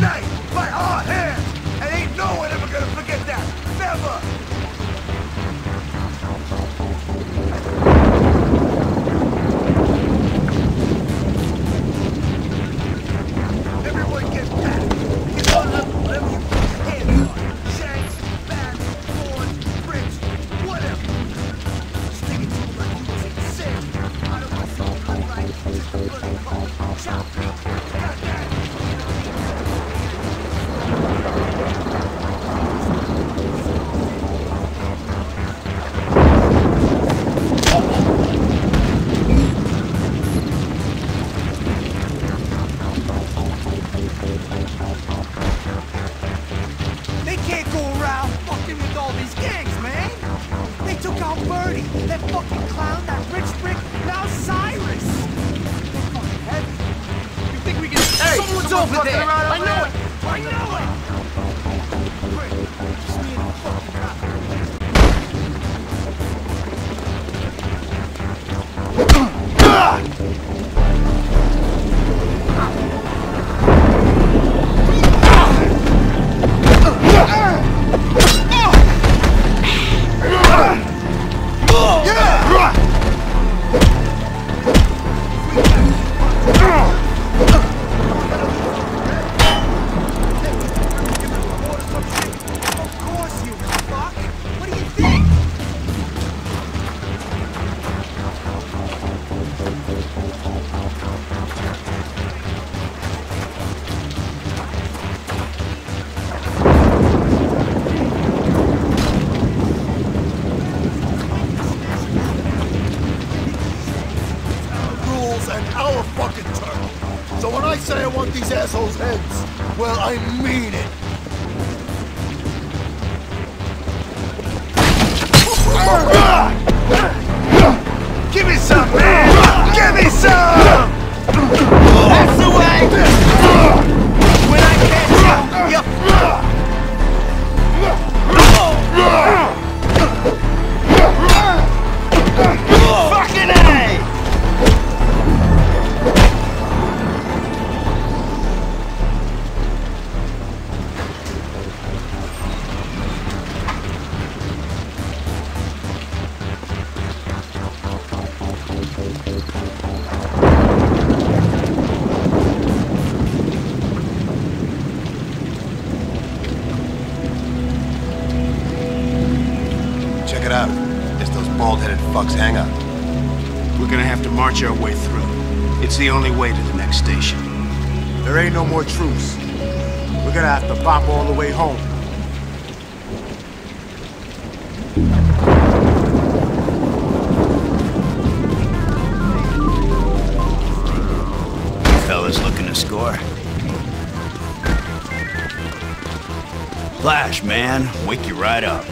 night by our hands, and ain't no one ever gonna forget that. Never. Everyone get back. Get on up, whatever you put your hands on. Shanks, bats, thorns, bricks, whatever. Stick it to them like you was insane. I don't want to see you look like just a bloody cold. Chop. Got that? They can't go around fucking with all these gangs, man! They took out Birdie, that fucking clown, that rich brick, now Cyrus! They're fucking heavy. You think we can... Hey! Someone's over there! I know it! I know it! Great. Just me and the fucking cop. Our fucking turn. So when I say I want these assholes' heads, well, I mean it. Give me some, man! Give me some! That's the way! When I catch you, fucking A! Check it out. It's those bald-headed fucks hang up. We're gonna have to march our way through. It's the only way to the next station. There ain't no more truce. We're gonna have to bop all the way home. Fellas looking to score? Flash, man. Wake you right up.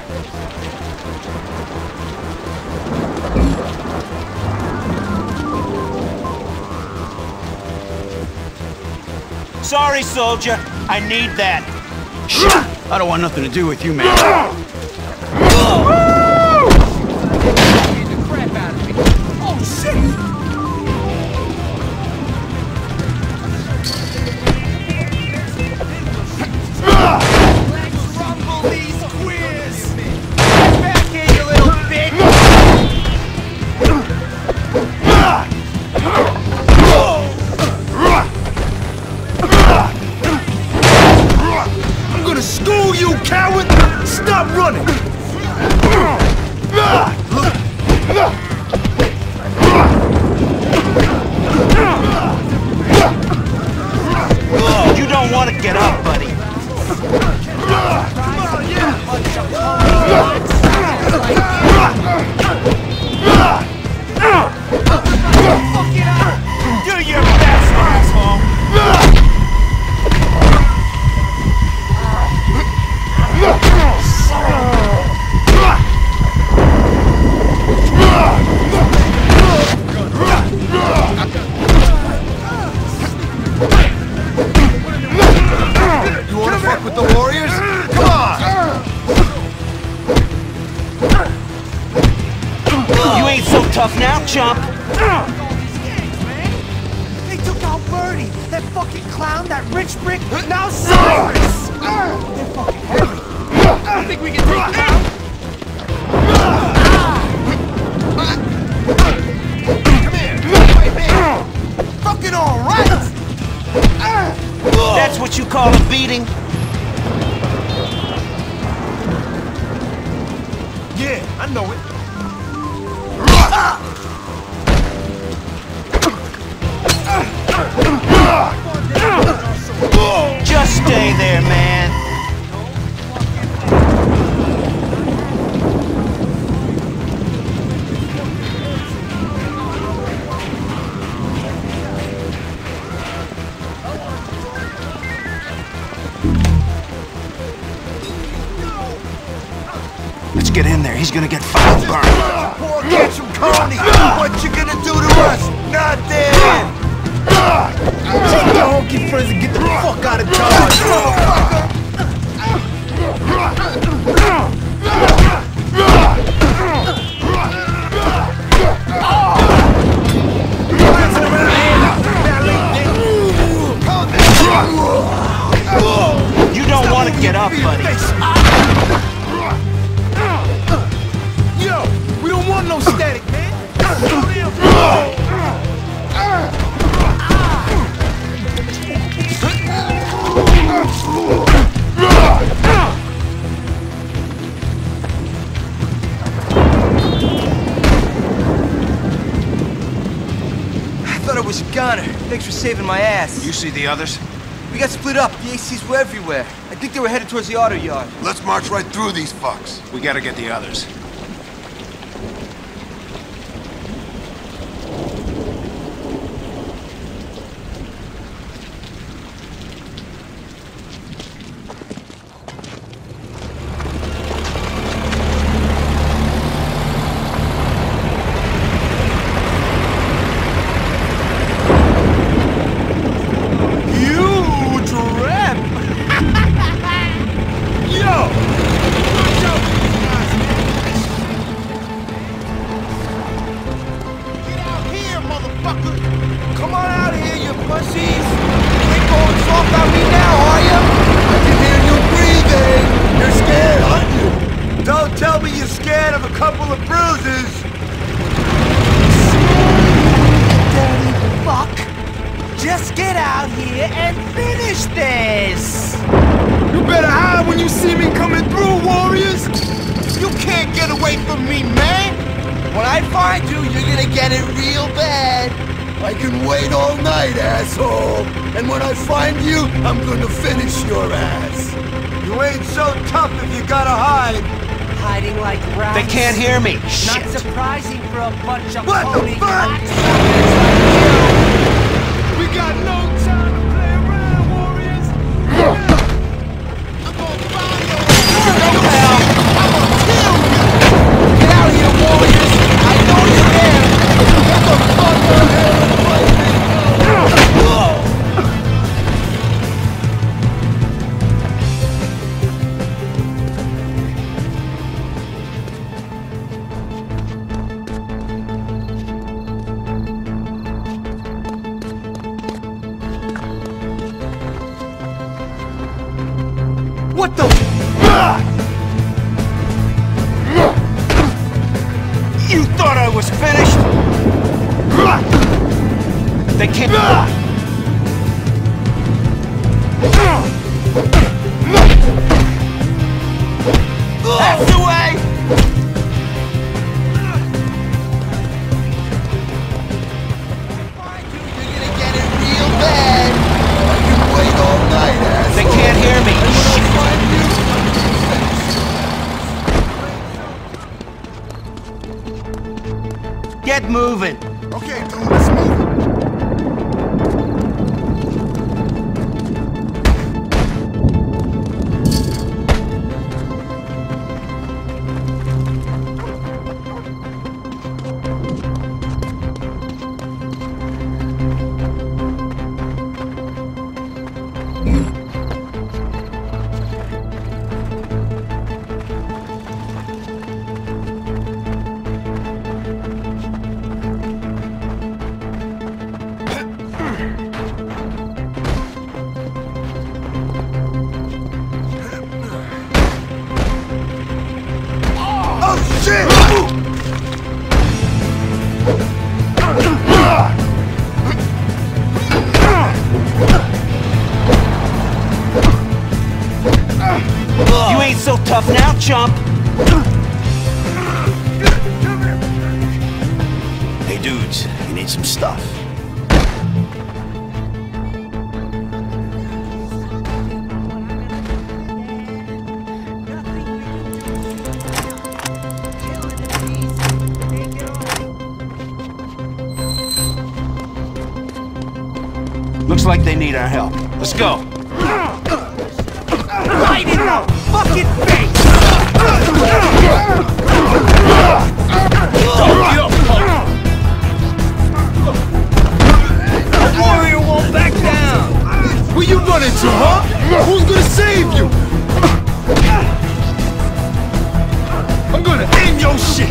Sorry, soldier. I need that. Shit! I don't want nothing to do with you, man. Oh, shit! Rumble these queers! Get back here, you little bitch! I'm gonna school you, coward! Stop running! You don't want to get up, buddy. Do your best, asshole! You wanna fuck with the Warriors? Come on! You ain't so tough now, chump! They took out Birdie, that fucking clown, that rich brick, now Cyrus! They're fucking heavy. I think we can take them out. Come here, wait, man. Fucking alright! That's what you call a beating? Yeah, I know it. Just stay there, man. Let's get in there. He's gonna get fucking burned. Poor catch him, Coney. What you gonna do to us? Nothing. Take the honky friends and get the fuck out of Dodge, motherfucker. You don't want to get up, buddy. Yo, we don't want no static, man. I thought I was a goner. Thanks for saving my ass. You see the others? We got split up. The ACs were everywhere. I think they were headed towards the auto yard. Let's march right through these fucks. We gotta get the others. Huge rep! Yo! Watch out for these guys, man. Get out here, motherfucker! Come on out here, you pussies! You ain't going soft on me now, are you? I can hear you breathing! You're scared, aren't you? Don't tell me you're scared of a couple of bruises! Dirty fuck! Just get out here and finish this! You better hide when you see me coming through, warriors! You can't get away from me, man! When I find you, you're gonna get it real bad! I can wait all night, asshole! And when I find you, I'm gonna finish your ass! You ain't so tough if you gotta hide! Hiding like rats. They can't hear me. Not Shit. surprising for a bunch of What the phony fuck? cocksuckers like you! We got no time to play around, warriors! I'm gonna find your ass! I'm gonna kill you! Get out of here, warriors! I know you're there! Get the fuck out of here and fight me! What the? You thought I was finished? They can't. That's the way! You're gonna get it real bad! I can wait all night, asshole! They can't hear me. Get moving. Okay, dude, let's move. ain't so tough now, chump! Hey dudes, you need some stuff. Looks like they need our help. Let's go. Right in the fucking face! The warrior won't back down! Where you running to, huh? Who's gonna save you? I'm gonna end your shit!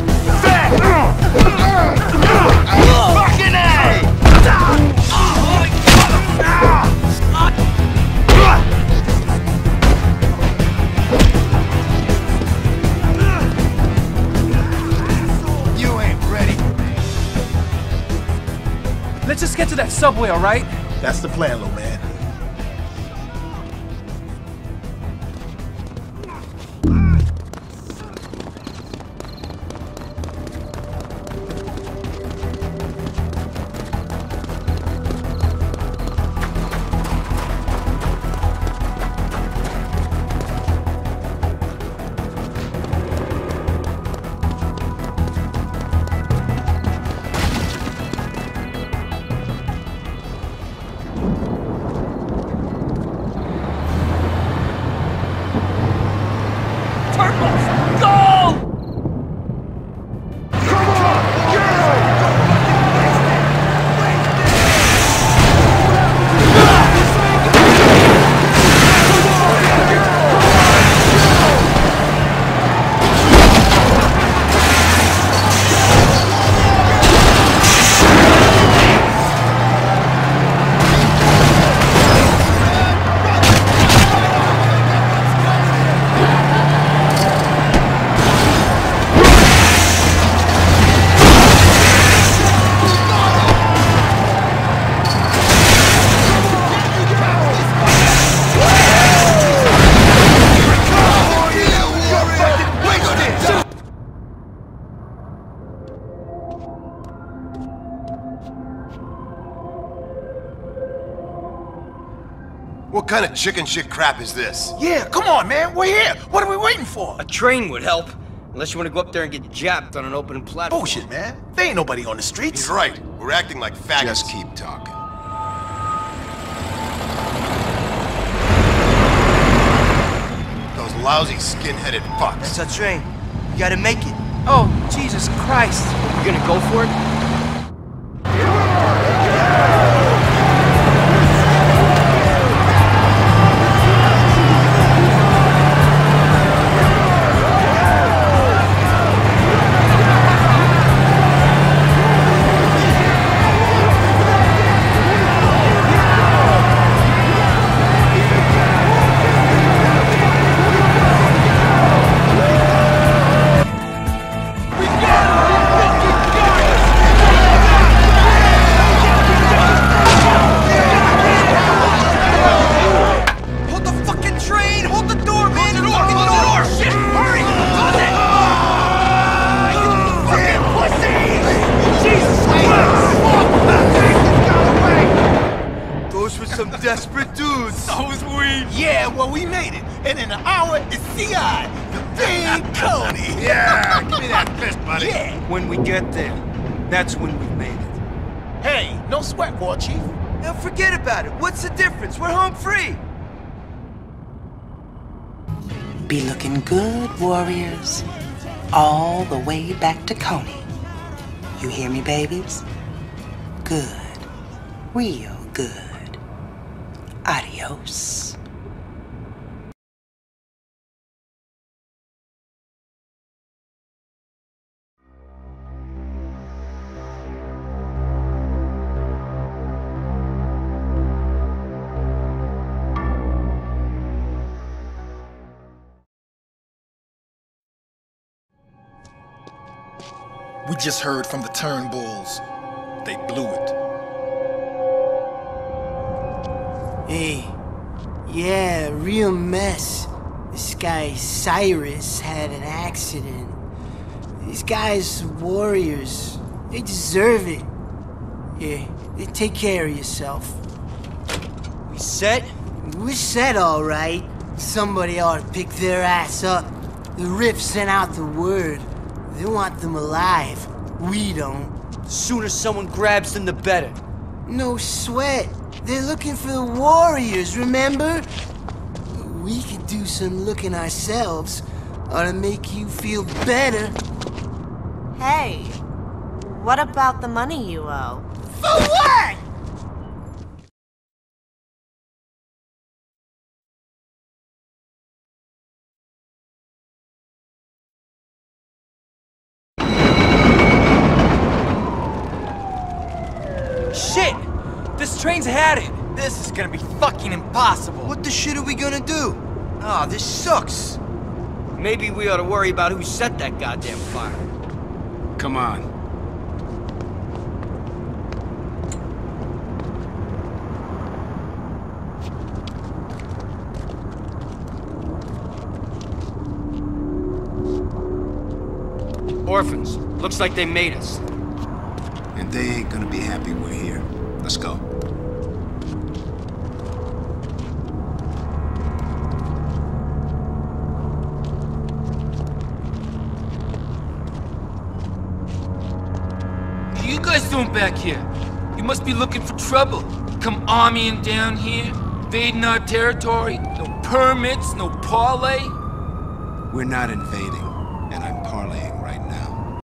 Fucking A! You ain't ready. Let's just get to that subway, alright? That's the plan, little man. What kind of chicken shit crap is this? Yeah, come on, man. We're here. What are we waiting for? A train would help. Unless you want to go up there and get japped on an open platform. Bullshit, man. There ain't nobody on the streets. He's right. We're acting like faggots. Just keep talking. Those lousy skin-headed fucks. It's our train. We gotta make it. Oh, Jesus Christ. You gonna go for it? Some desperate dudes. Those we? Yeah, well, we made it. And in an hour, it's CI, the big Cody. Yeah, give me that fist, buddy. Yeah. When we get there, that's when we've made it. Hey, no sweat, War Chief. Now forget about it. What's the difference? We're home free. Be looking good, warriors. All the way back to Coney. You hear me, babies? Good. Real good. Adios. We just heard from the Turnbulls. They blew it. Hey, yeah, real mess. This guy Cyrus had an accident. These guys, warriors, they deserve it. Here, take care of yourself. We set? We're set, all right. Somebody ought to pick their ass up. The Rift sent out the word. They want them alive. We don't. The sooner someone grabs them, the better. No sweat. They're looking for the warriors, remember? We could do some looking ourselves. Ought to make you feel better. Hey, what about the money you owe? For what? Shit! This train's had it! This is gonna be fucking impossible. What the shit are we gonna do? Ah, this sucks. Maybe we ought to worry about who set that goddamn fire. Come on. Orphans. Looks like they made us. And they ain't gonna be happy we're here. Let's go. What are you guys doing back here? You must be looking for trouble. Come armying down here, invading our territory. No permits, no parlay. We're not invading, and I'm parlaying